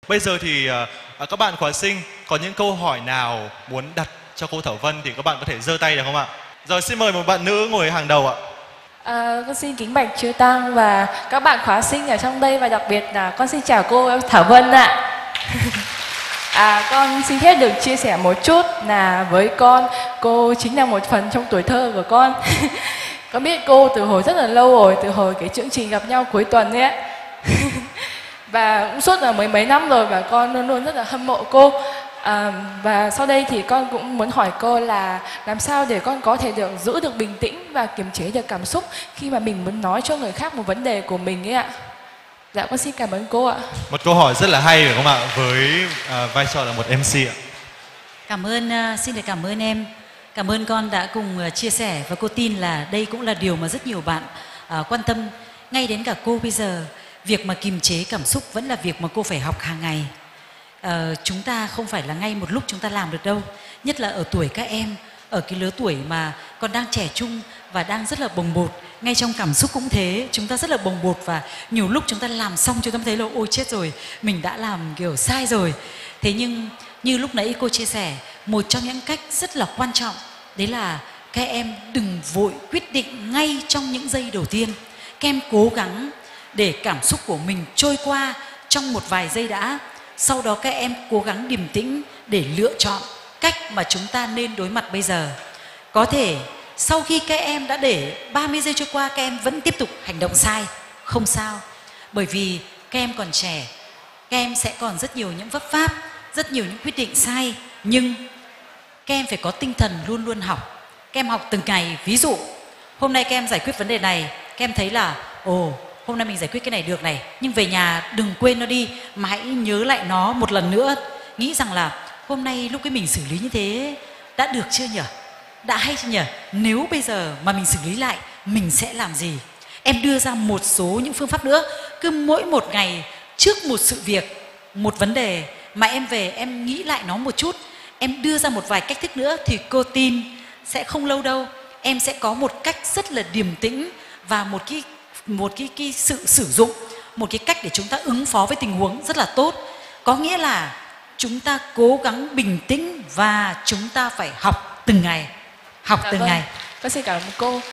Bây giờ thì các bạn khóa sinh có những câu hỏi nào muốn đặt cho cô Thảo Vân thì các bạn có thể giơ tay được không ạ? Rồi xin mời một bạn nữ ngồi hàng đầu ạ. Con xin kính bạch chư tăng và các bạn khóa sinh ở trong đây, và đặc biệt là con xin chào cô Thảo Vân ạ. Con xin phép được chia sẻ một chút là với con, cô chính là một phần trong tuổi thơ của con. Con biết cô từ hồi rất là lâu rồi, từ hồi cái chương trình gặp nhau cuối tuần ấy ạ. Và cũng suốt là mấy năm rồi, và con luôn luôn rất là hâm mộ cô. Và sau đây thì con cũng muốn hỏi cô là làm sao để con có thể giữ được bình tĩnh và kiềm chế được cảm xúc khi mà mình muốn nói cho người khác một vấn đề của mình ấy ạ. Dạ con xin cảm ơn cô ạ. Một câu hỏi rất là hay phải không ạ, với vai trò là một MC ạ. Xin được cảm ơn em. Cảm ơn con đã cùng chia sẻ, và cô tin là đây cũng là điều mà rất nhiều bạn quan tâm. Ngay đến cả cô bây giờ, việc mà kiềm chế cảm xúc vẫn là việc mà cô phải học hàng ngày. Chúng ta không phải là ngay một lúc chúng ta làm được đâu. Nhất là ở tuổi các em, ở cái lứa tuổi mà còn đang trẻ trung và đang rất là bồng bột. Ngay trong cảm xúc cũng thế, chúng ta rất là bồng bột, và nhiều lúc chúng ta làm xong chúng ta thấy là ôi chết rồi, mình đã làm kiểu sai rồi. Thế nhưng như lúc nãy cô chia sẻ, một trong những cách rất là quan trọng đấy là các em đừng vội quyết định ngay trong những giây đầu tiên. Các em cố gắng để cảm xúc của mình trôi qua trong một vài giây đã. Sau đó các em cố gắng điềm tĩnh để lựa chọn cách mà chúng ta nên đối mặt bây giờ. Có thể sau khi các em đã để 30 giây trôi qua, các em vẫn tiếp tục hành động sai, không sao. Bởi vì các em còn trẻ, các em sẽ còn rất nhiều những vấp váp, rất nhiều những quyết định sai. Nhưng các em phải có tinh thần luôn luôn học. Các em học từng ngày. Ví dụ hôm nay các em giải quyết vấn đề này, các em thấy là hôm nay mình giải quyết cái này được này, nhưng về nhà đừng quên nó đi, mà hãy nhớ lại nó một lần nữa. Nghĩ rằng là hôm nay lúc cái mình xử lý như thế đã được chưa nhỉ? Đã hay chưa nhỉ? Nếu bây giờ mà mình xử lý lại, mình sẽ làm gì? Em đưa ra một số những phương pháp nữa. Cứ mỗi một ngày trước một sự việc, một vấn đề mà em về em nghĩ lại nó một chút, em đưa ra một vài cách thức nữa, thì cô tin sẽ không lâu đâu em sẽ có một cách rất là điềm tĩnh và một cái sự sử dụng một cái cách để chúng ta ứng phó với tình huống rất là tốt. Có nghĩa là chúng ta cố gắng bình tĩnh và chúng ta phải học từng ngày. Học từng ngày. Con xin cảm ơn cô.